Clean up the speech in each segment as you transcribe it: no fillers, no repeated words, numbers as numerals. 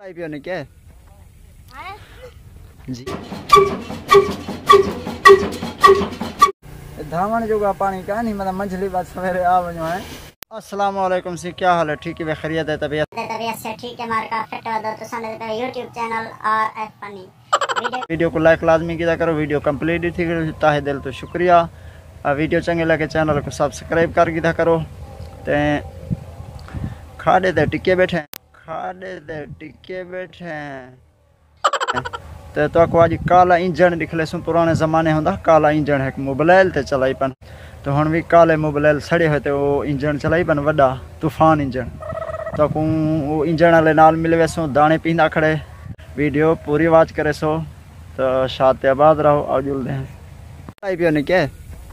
पियोने क्या जी धामन जोगा पानी का नहीं मतलब मछली बात सवेरे आ वजो है। अस्सलाम वालेकुम सी क्या हाल है? ठीक है खैरियत है? तबीयत से ठीक है। हमारे का फिट हो तो संडे पे YouTube channel RF funny video को लाइक लाजमी किया करो। वीडियो कंप्लीट थी ताहे दिल तो शुक्रिया। वीडियो चंगे लगे चैनल को सब्सक्राइब कर किया करो। ते खाड़े ते टिके बैठे तो आज काला इंजन दिख ले पुराने ज़माने होंदा काला इंजन है मोबाइल ते चलाई पन तो हुण भी काले मोबाइल सड़े हुए तो वो इंजन चलाई पन वड्डा तूफान इंजन तो वो इंजन वाले नाल मिले वैसो दाने पींदा खड़े। वीडियो पूरी वाच करे सो तो शाद आबाद रहो और जुलते हैं। पियो ने क्या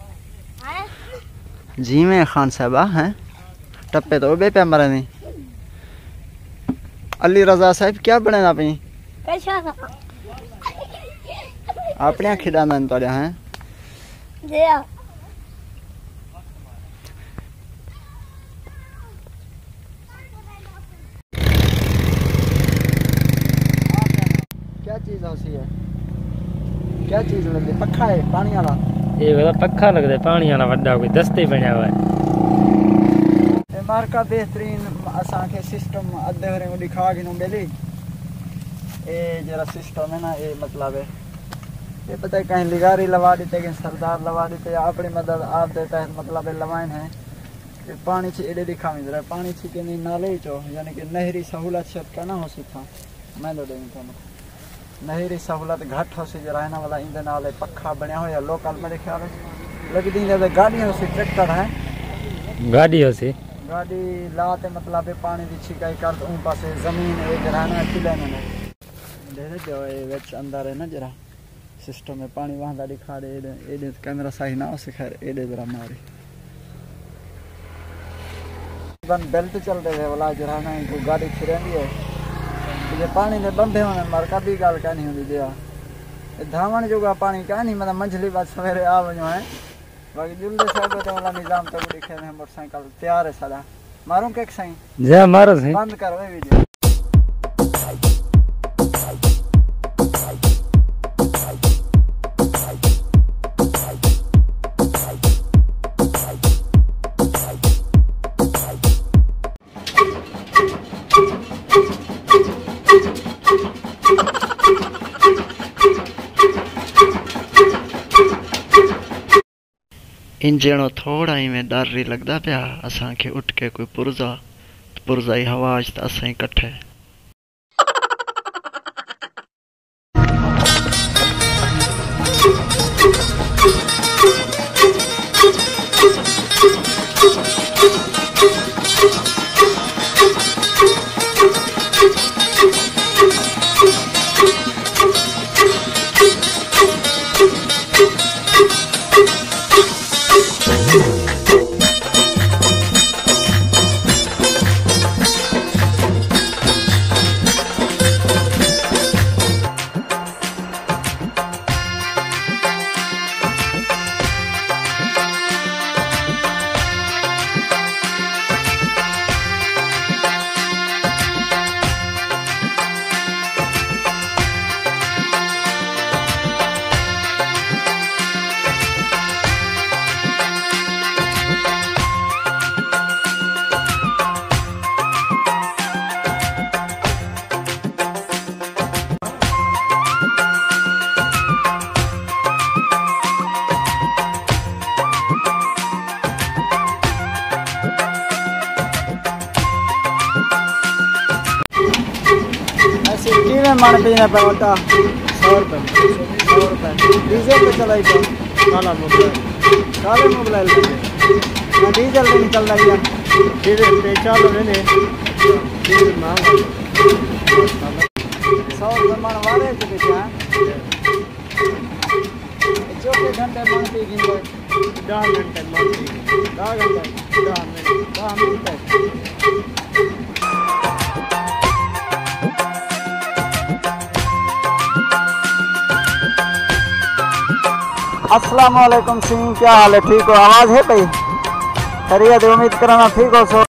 जी में खान साहब हैं टप्पे तो बे पे मरे नहीं। अली रजा साहब क्या बने ना पी अपने खिडाना तो हैं क्या चीज है? क्या चीज लगती? पक्खा है पानी वाला? ये वाला पक्खा लगता है पानी वाला वड्डा कोई दस्ते बना हुआ है। मार का बेहतरीन असा के सिस्टम अद्धे हरे दिखा के बेली ये जरा सिस्टम है ना ये मतलब है ये पता है कहीं लिगारी लगा देते कहीं सरदार लगा देते अपनी मदद आप देता है मतलब लवाइन है कि पानी से एडे दिखा में जरा पानी से के नाले चो यानी कि नहरी सहूलत से कहना हो सी था मैं तो देंगे नहरी सहूलत घट हो सी जरा है ना वाला इंधन नाले पक्खा बनया हो या लोकल मेरे ख्याल लगती है गाड़ी हो सी ट्रैक्टर है गाड़ी हो सी गाड़ी लाते मतलब पानी की छिकाई कर उन पास जमीन है जरा ना खिले ने दे जो ये अंदर है ना जरा सिस्टम में पानी वहाँ दिखा दे एडे कैमरा सही ना हो खैर एडे जरा मारे बन बेल्ट चल रहे वाला जरा ना इनको गाड़ी फिरेंदी है ये पानी ने बंधे होने मार का भी गाल का नहीं होती दिया धामन जोगा पानी का नहीं मतलब मछली बात सवेरे आ वजो है बाकी जुल्दे साहब तो वाला निजाम तो दिखे है मोटरसाइकिल तैयार है सारा मारूं के सही जा मारो सही बंद कर वे वीडियो। इंजन थोड़ा ही में डर ही लगता पाया असा के उठ के कोई पुरजा आवाज तो असा कट्ठे मन पीने पे होता 100 रुपये डीजल पे चलाई तो काले मोबाइल ना डीजल नहीं चल रही है डीजल पे चालू है डीजल महंगा 100 रुपये मन वाले के पीछे जो के घंटे मन पी गिन 10 घंटे मन पी 10 मिनट अस्सलाम वालेकुम सिंह क्या हाल है? ठीक हो? आवाज़ है भाई? खैरियत? उम्मीद करना ठीक हो सो।